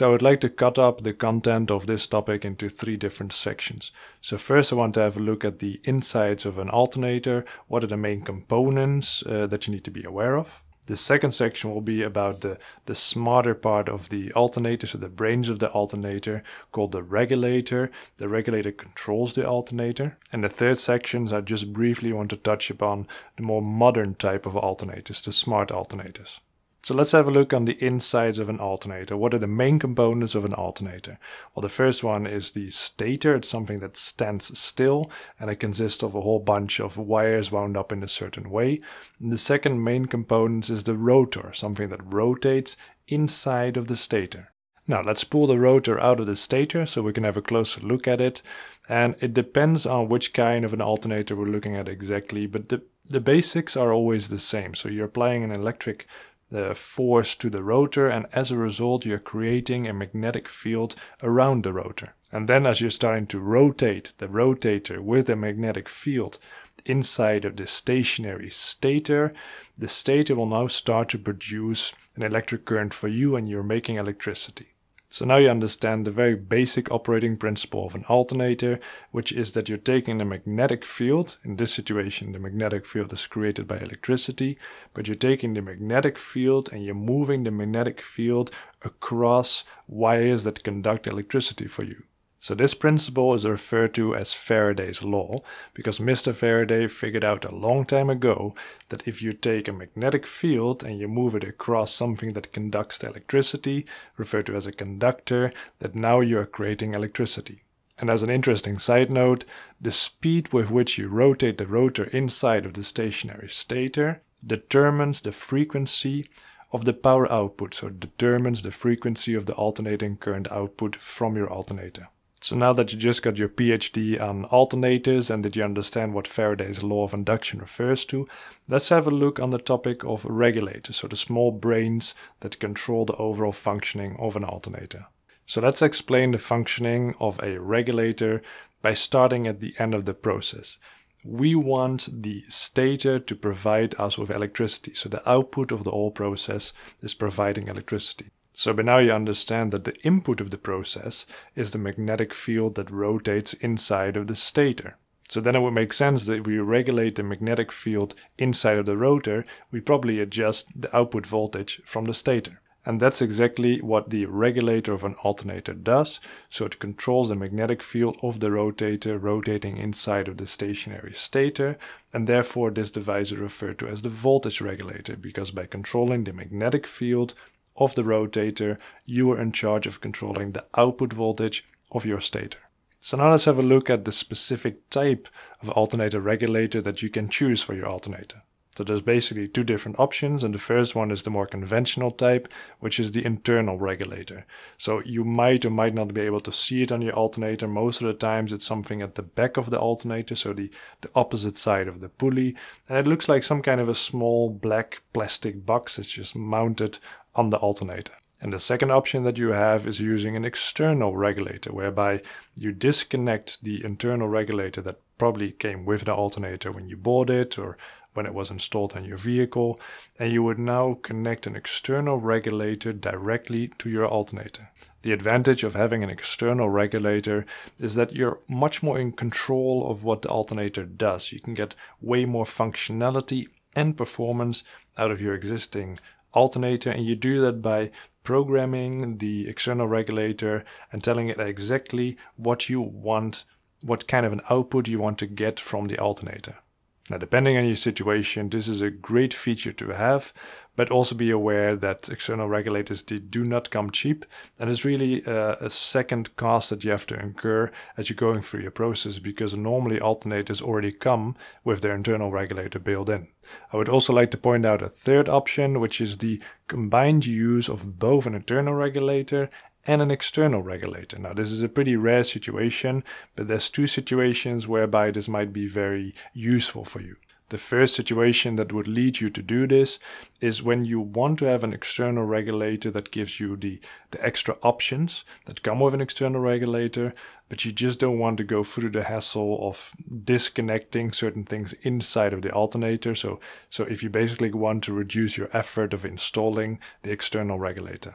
So I would like to cut up the content of this topic into 3 different sections. So first I want to have a look at the insides of an alternator. What are the main components that you need to be aware of? The second section will be about the smarter part of the alternator, so the brains of the alternator, called the regulator. The regulator controls the alternator. And the third section, I just briefly want to touch upon the more modern type of alternators, the smart alternators. So let's have a look on the insides of an alternator. What are the main components of an alternator? Well, the first one is the stator. It's something that stands still, and it consists of a whole bunch of wires wound up in a certain way. And the second main component is the rotor, something that rotates inside of the stator. Now let's pull the rotor out of the stator so we can have a closer look at it. And it depends on which kind of an alternator we're looking at exactly, but the basics are always the same. So you're applying an electric force to the rotor, and as a result you're creating a magnetic field around the rotor. And then as you're starting to rotate the rotator with a magnetic field inside of the stationary stator, the stator will now start to produce an electric current for you, and you're making electricity. So now you understand the very basic operating principle of an alternator, which is that you're taking the magnetic field. In this situation, the magnetic field is created by electricity, but you're taking the magnetic field and you're moving the magnetic field across wires that conduct electricity for you. So this principle is referred to as Faraday's law, because Mr. Faraday figured out a long time ago that if you take a magnetic field and you move it across something that conducts the electricity, referred to as a conductor, that now you are creating electricity. And as an interesting side note, the speed with which you rotate the rotor inside of the stationary stator determines the frequency of the power output, so it determines the frequency of the alternating current output from your alternator. So now that you just got your PhD on alternators and that you understand what Faraday's law of induction refers to, let's have a look on the topic of regulators, so the small brains that control the overall functioning of an alternator. So let's explain the functioning of a regulator by starting at the end of the process. We want the stator to provide us with electricity, so the output of the whole process is providing electricity. So by now you understand that the input of the process is the magnetic field that rotates inside of the stator. So then it would make sense that if we regulate the magnetic field inside of the rotor, we probably adjust the output voltage from the stator. And that's exactly what the regulator of an alternator does. So it controls the magnetic field of the rotator rotating inside of the stationary stator, and therefore this device is referred to as the voltage regulator, because by controlling the magnetic field of the rotator, you are in charge of controlling the output voltage of your stator. So now let's have a look at the specific type of alternator regulator that you can choose for your alternator. So there's basically 2 different options, and the first one is the more conventional type, which is the internal regulator. So you might or might not be able to see it on your alternator. Most of the times it's something at the back of the alternator, so the opposite side of the pulley, and it looks like some kind of a small black plastic box that's just mounted on the alternator. And the second option that you have is using an external regulator, whereby you disconnect the internal regulator that probably came with the alternator when you bought it or when it was installed on your vehicle, and you would now connect an external regulator directly to your alternator. The advantage of having an external regulator is that you're much more in control of what the alternator does. You can get way more functionality and performance out of your existing alternator, and you do that by programming the external regulator and telling it exactly what you want, what kind of an output you want to get from the alternator. Now, depending on your situation, this is a great feature to have, but also be aware that external regulators, they do not come cheap, and it's really a second cost that you have to incur as you're going through your process, because normally alternators already come with their internal regulator built in. I would also like to point out a third option, which is the combined use of both an internal regulator and an external regulator. Now, this is a pretty rare situation, but there's 2 situations whereby this might be very useful for you. The first situation that would lead you to do this is when you want to have an external regulator that gives you the extra options that come with an external regulator, but you just don't want to go through the hassle of disconnecting certain things inside of the alternator. So if you basically want to reduce your effort of installing the external regulator.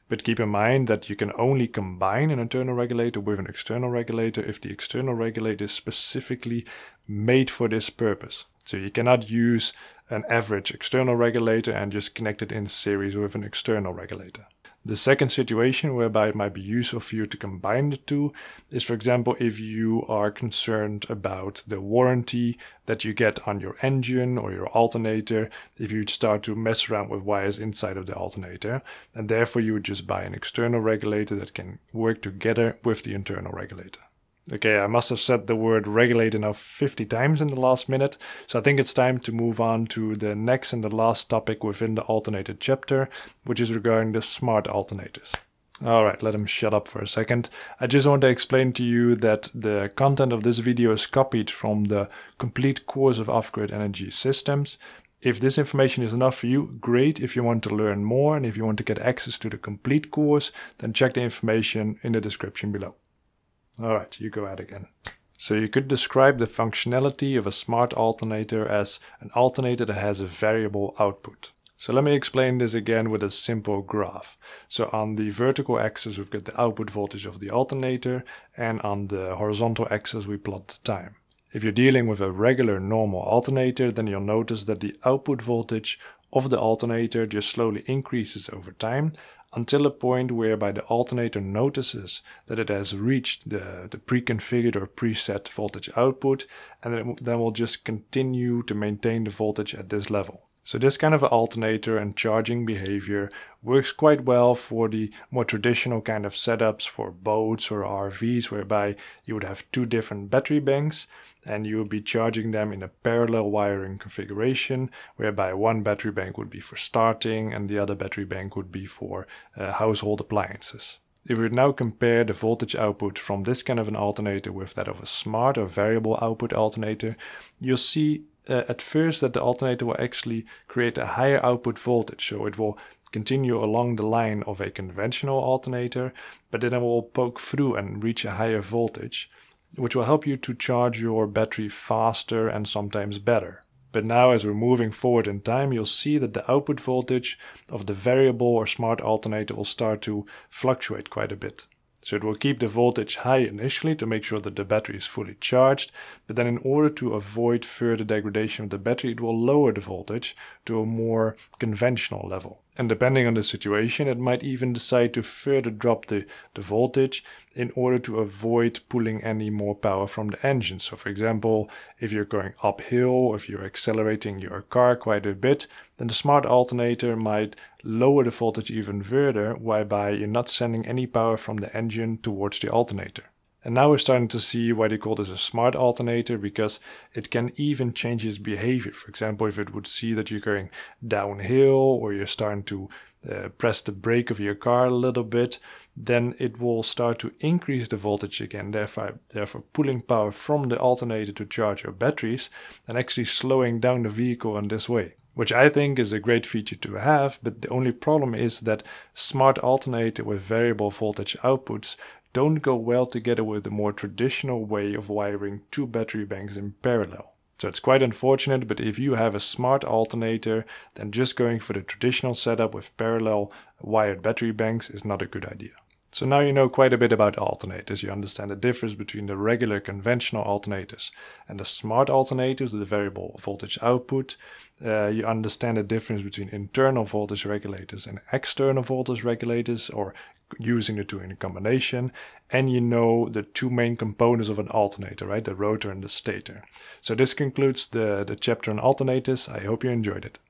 But keep in mind that you can only combine an internal regulator with an external regulator if the external regulator is specifically made for this purpose. So you cannot use an average external regulator and just connect it in series with an external regulator. The second situation whereby it might be useful for you to combine the two is, for example, if you are concerned about the warranty that you get on your engine or your alternator, if you start to mess around with wires inside of the alternator, and therefore you would just buy an external regulator that can work together with the internal regulator. Okay, I must have said the word regulator now 50 times in the last minute, so I think it's time to move on to the next and the last topic within the alternator chapter, which is regarding the smart alternators. Alright, let him shut up for a second. I just want to explain to you that the content of this video is copied from the complete course of Off-Grid Energy Systems. If this information is enough for you, great. If you want to learn more and if you want to get access to the complete course, then check the information in the description below. Alright, you go ahead again. So you could describe the functionality of a smart alternator as an alternator that has a variable output. So let me explain this again with a simple graph. So on the vertical axis we've got the output voltage of the alternator, and on the horizontal axis we plot the time. If you're dealing with a regular normal alternator, then you'll notice that the output voltage of the alternator just slowly increases over time, until a point whereby the alternator notices that it has reached the pre-configured or preset voltage output, and then will just continue to maintain the voltage at this level. So this kind of alternator and charging behavior works quite well for the more traditional kind of setups for boats or RVs, whereby you would have two different battery banks and you would be charging them in a parallel wiring configuration, whereby one battery bank would be for starting and the other battery bank would be for household appliances. If we now compare the voltage output from this kind of an alternator with that of a smart or variable output alternator, you'll see at first that the alternator will actually create a higher output voltage, so it will continue along the line of a conventional alternator, but then it will poke through and reach a higher voltage, which will help you to charge your battery faster and sometimes better. But now as we're moving forward in time, you'll see that the output voltage of the variable or smart alternator will start to fluctuate quite a bit. So it will keep the voltage high initially to make sure that the battery is fully charged, but then in order to avoid further degradation of the battery, it will lower the voltage to a more conventional level. And depending on the situation, it might even decide to further drop the voltage in order to avoid pulling any more power from the engine. So for example, if you're going uphill, if you're accelerating your car quite a bit, then the smart alternator might lower the voltage even further, whereby you're not sending any power from the engine towards the alternator. And now we're starting to see why they call this a smart alternator, because it can even change its behavior. For example, if it would see that you're going downhill or you're starting to press the brake of your car a little bit, then it will start to increase the voltage again, therefore pulling power from the alternator to charge your batteries and actually slowing down the vehicle in this way. Which I think is a great feature to have, but the only problem is that smart alternator with variable voltage outputs don't go well together with the more traditional way of wiring two battery banks in parallel. So it's quite unfortunate, but if you have a smart alternator, then just going for the traditional setup with parallel wired battery banks is not a good idea. So now you know quite a bit about alternators. You understand the difference between the regular conventional alternators and the smart alternators with the variable voltage output. You understand the difference between internal voltage regulators and external voltage regulators, or using the two in a combination, and you know the two main components of an alternator, right? The rotor and the stator. So this concludes the chapter on alternators. I hope you enjoyed it.